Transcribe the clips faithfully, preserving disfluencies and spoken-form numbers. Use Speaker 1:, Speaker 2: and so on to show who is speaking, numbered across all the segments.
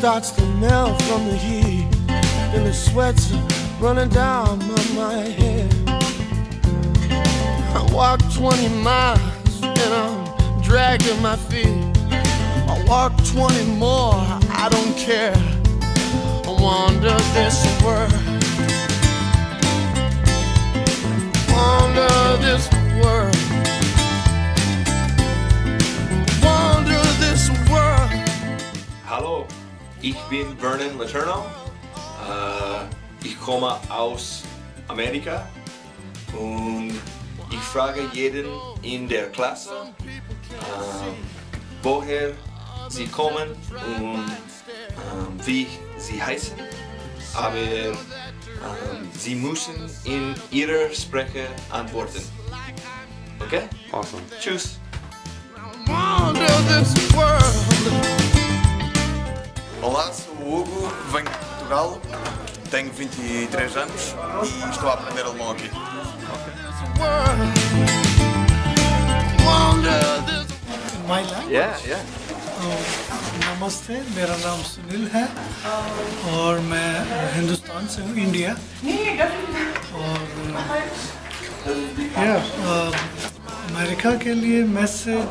Speaker 1: starts to melt from the heat, and the sweat's running down my head. I walk twenty miles and I'm dragging my feet. I walk twenty more, I don't care. I wander this world, wander this world, wander this world.
Speaker 2: Hallo, ich bin Vernon Letourneau. Uh, ich komme aus Amerika und ich frage jeden in der Klasse, uh, woher sie kommen und uh, wie sie heißen, aber uh, sie müssen in ihrer Sprache antworten. Okay?
Speaker 3: Awesome.
Speaker 2: Tschüss.
Speaker 4: Olá, sou o Hugo, venho de Portugal, tenho vinte e três anos e estou a aprender alemão aqui.
Speaker 1: My language?
Speaker 3: Yeah, yeah.
Speaker 1: नमस्ते, मेरा नाम सुनील है और मैं हिंदुस्तान से हूँ, India. और या अमेरिका के लिए मैसेज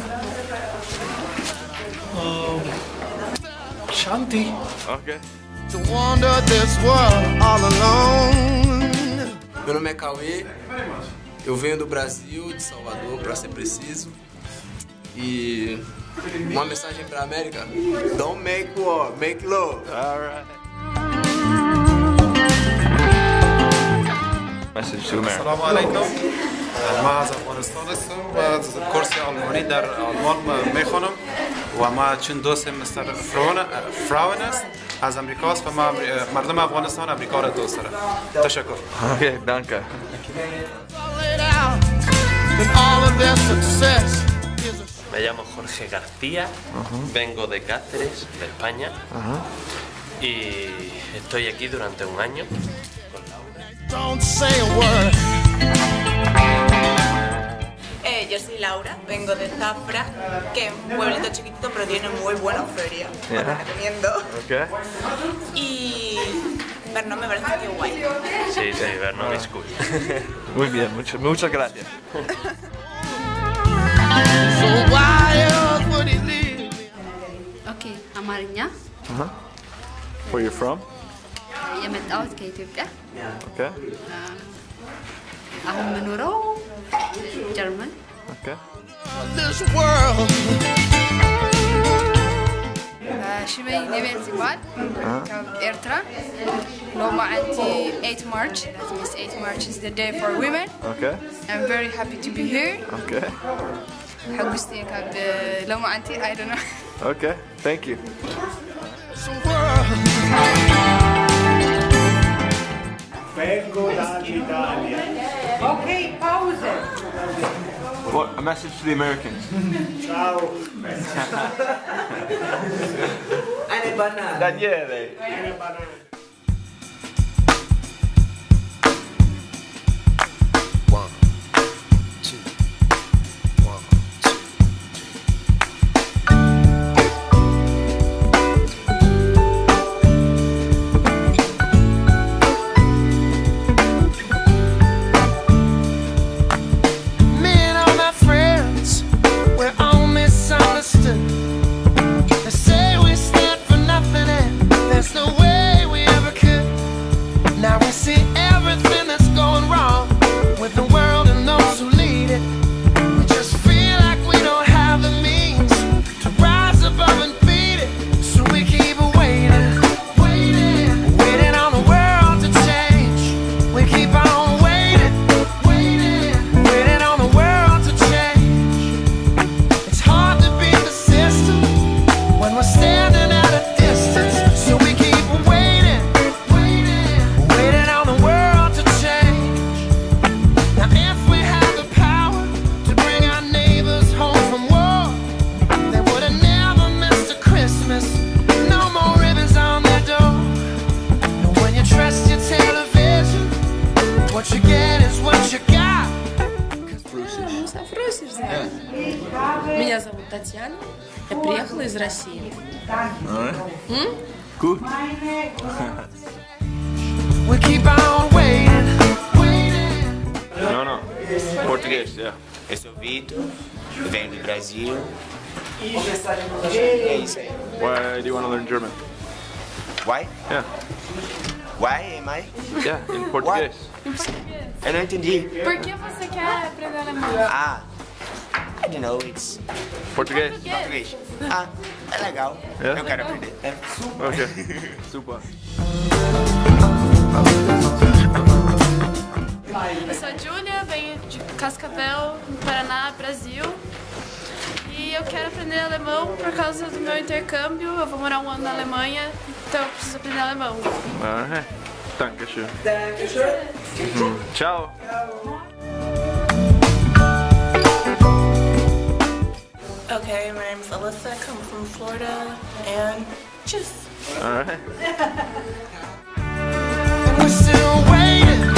Speaker 1: शांति।
Speaker 3: Okay.
Speaker 1: To wander this world all alone.
Speaker 5: Meu nome é Cauê, eu venho do Brasil, de Salvador, para ser preciso. E uma mensagem para a América: don't make war, make love.
Speaker 3: All right. Message to America.
Speaker 6: السلام عليكم. ما از افغانستان هستم و از کورس آلمانی در آلمان میخوانم و ما چند دوست مستر فراون است از امریکا است و ما مردم افغانستان امریکا را دوست دارم. تشکر.
Speaker 3: Okay, danke.
Speaker 7: Me llamo Jorge García, uh-huh. Vengo de Cáceres, de España, uh-huh. Y estoy aquí durante un año con Laura.
Speaker 8: Eh, yo soy Laura, vengo de Zafra, que es un pueblito chiquitito pero tiene muy buena feria, yeah. Lo recomiendo.
Speaker 3: Okay.
Speaker 8: Y Vernon me parece que guay.
Speaker 7: Sí, sí, Vernon es cool.
Speaker 3: Muy bien, mucho, muchas gracias.
Speaker 9: ኦኬ አማርኛ
Speaker 3: Uh-huh. Where you from?
Speaker 9: የመጣሁት ከኢትዮጵያ
Speaker 3: Okay.
Speaker 9: አሁን የምኖረው ጀርመን
Speaker 3: Okay.
Speaker 9: ሽመይ ኔቤት ይባል ከኤርትራ ሎማዓንቲ eighth March, that means eighth March is the day for women.
Speaker 3: Okay.
Speaker 9: I'm very happy to be here.
Speaker 3: Okay.
Speaker 9: حقوستي كاب لومعنتي I don't know.
Speaker 3: Okay, thank you.
Speaker 1: Vengo dall'Italia.
Speaker 10: Okay, pause.
Speaker 3: What a message to the Americans.
Speaker 1: Ciao.
Speaker 5: Eine Banane.
Speaker 3: Daniele.
Speaker 1: Eine banana. They say we stand for nothing and that's the way we
Speaker 11: спросишь за это? Меня зовут Татьяна. Я приехала из России. М?
Speaker 3: Good.
Speaker 1: We keep on waiting.
Speaker 3: No, no. Português, yeah.
Speaker 12: Eu sou Vitor, venho do Brasil. É isso aí.
Speaker 3: Why do you want to learn German?
Speaker 12: Why?
Speaker 3: Yeah.
Speaker 12: Why am I?
Speaker 3: Yeah, in Português.
Speaker 12: Eu não entendi.
Speaker 11: Por que você quer aprender alemão?
Speaker 12: Ah, I don't know, it's
Speaker 3: Português?
Speaker 12: português. Ah, é legal.
Speaker 3: Yeah?
Speaker 12: Eu quero aprender. É.
Speaker 3: Okay. Super.
Speaker 11: Eu sou a Júlia, venho de Cascavel, Paraná, Brasil. E eu quero aprender alemão por causa do meu intercâmbio. Eu vou morar um ano na Alemanha, então eu preciso aprender alemão.
Speaker 3: Alright. Dankeschön. Dankeschön. Mhm. Ciao.
Speaker 8: Okay, my name's Alyssa, I come from Florida, and just...
Speaker 3: Alright.
Speaker 1: We're still waiting.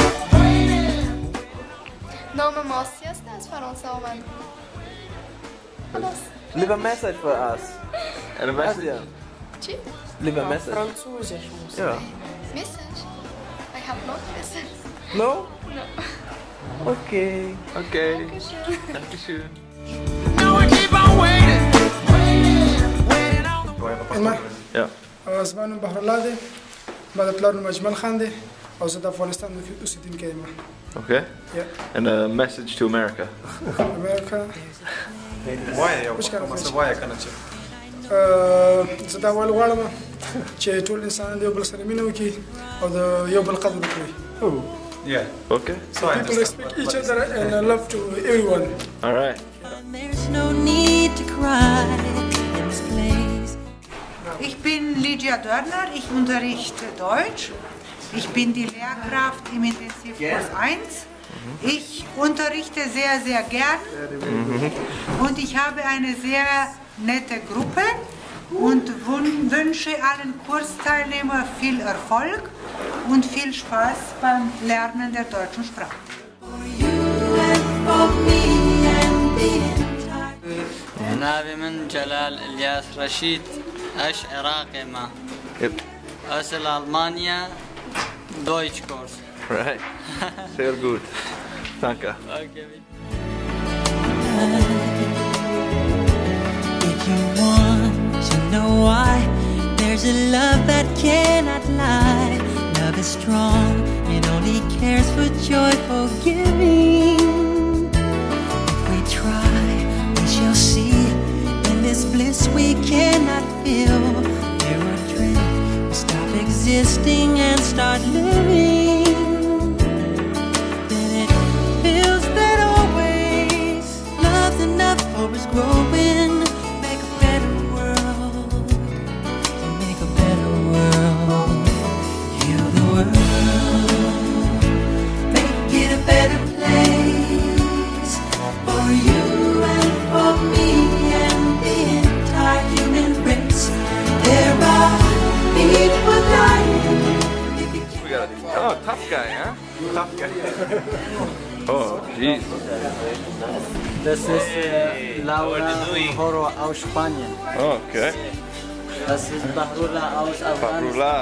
Speaker 9: No me måste stans för oss man.
Speaker 5: Leave a message for us.
Speaker 3: And a message?
Speaker 9: Chi?
Speaker 5: Leave a message.
Speaker 11: Französisch.
Speaker 5: Yeah.
Speaker 9: Message? I have not message.
Speaker 5: No?
Speaker 9: No.
Speaker 5: Okay.
Speaker 3: Okay. Dankeschön.
Speaker 1: Now we keep on waiting. Waiting on the
Speaker 13: Emma,
Speaker 3: Yeah.
Speaker 13: زما نوم بهرالله دی. ما د پلار نوم اجمل خان دی او زه د افغانستان اوسیدونکی یم.
Speaker 3: Okay.
Speaker 13: Yeah.
Speaker 3: And a message to America.
Speaker 13: امریکا.
Speaker 6: وایه یو کومه څه وایه کنه چې
Speaker 13: زه دا ول غواړم چې ټول انسانان د یو بل سره مینه وکړي او د یو بل قدر وکړي.
Speaker 6: Yeah.
Speaker 3: Okay.
Speaker 13: So people respect each other and love to everyone.
Speaker 3: All right.
Speaker 14: There's no need to cry in this place.
Speaker 10: Ich bin Lydia Dörner, ich unterrichte Deutsch. Ich bin die Lehrkraft im Intensivkurs eins. Ich unterrichte sehr, sehr gern und ich habe eine sehr nette Gruppe und wünsche allen Kursteilnehmern viel Erfolg und viel Spaß beim Lernen der deutschen Sprache.
Speaker 15: نابي من جلال الياس رشيد اش عراقي ما اصل المانيا Deutschkurs.
Speaker 3: Right. Sehr gut. Danke.
Speaker 15: Okay.
Speaker 14: If you want to know why, there's a love that cannot lie. Love is strong, it only cares for joyful giving. If we try, we shall see. In this bliss we cannot feel. There are dreams, we stop existing and start living. Then it feels that always love's enough for us growing. Make a better world, make a better world. Heal the world, make it a better place for you and for me and the entire human race. There are people dying.
Speaker 3: We got a, oh, tough guy, huh? Tough guy. Oh, jeez.
Speaker 15: Das ist äh, Laura Horo aus Spanien.
Speaker 3: Oh, okay.
Speaker 15: Das ist Bahrula aus Afghanistan.
Speaker 3: Bahrula.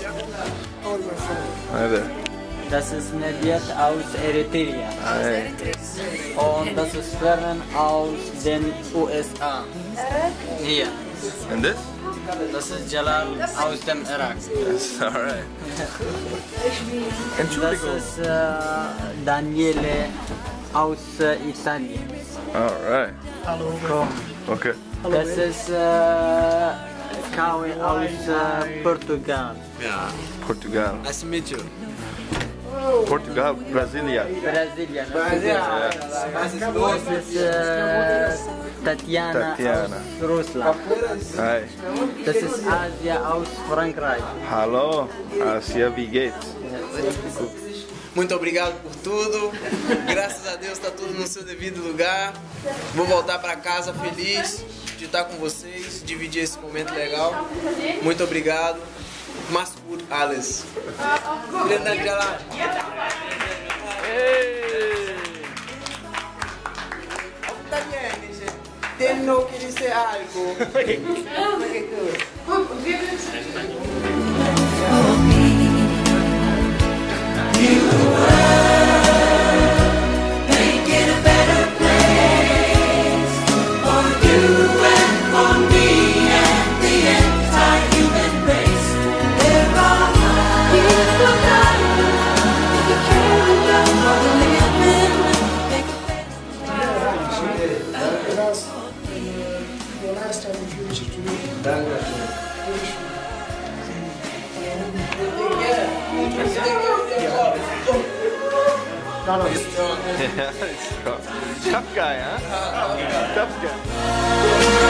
Speaker 3: Hi there.
Speaker 15: Das ist Nediat aus Eritrea.
Speaker 3: Hey.
Speaker 15: Und das ist Fern aus den U S A. Hier.
Speaker 3: And this?
Speaker 15: Das ist Jalal aus dem Irak.
Speaker 3: Yes, all right.
Speaker 15: Das ist äh, Daniele aus äh, Italien.
Speaker 3: All right.
Speaker 15: Hallo.
Speaker 3: Okay.
Speaker 15: Das ist äh, Kawi aus äh, Portugal.
Speaker 5: Yeah.
Speaker 3: Portugal.
Speaker 5: Nice to meet you.
Speaker 3: Portugal, Brasilia.
Speaker 15: Brasilia.
Speaker 3: Yeah.
Speaker 15: Das ist äh, Tatjana,
Speaker 3: Tatjana
Speaker 15: aus Russland.
Speaker 3: Hi.
Speaker 15: Das ist Asia aus Frankreich.
Speaker 3: Hallo, Asia, wie geht's?
Speaker 5: Muito obrigado por tudo. Graças a Deus está tudo no seu devido lugar. Vou voltar para casa feliz de estar com vocês, dividir esse momento legal. Muito obrigado. Mas gut alles. Vielen Dank, Jalal. não quer dizer algo.
Speaker 3: Tough guy, huh? Tough guy.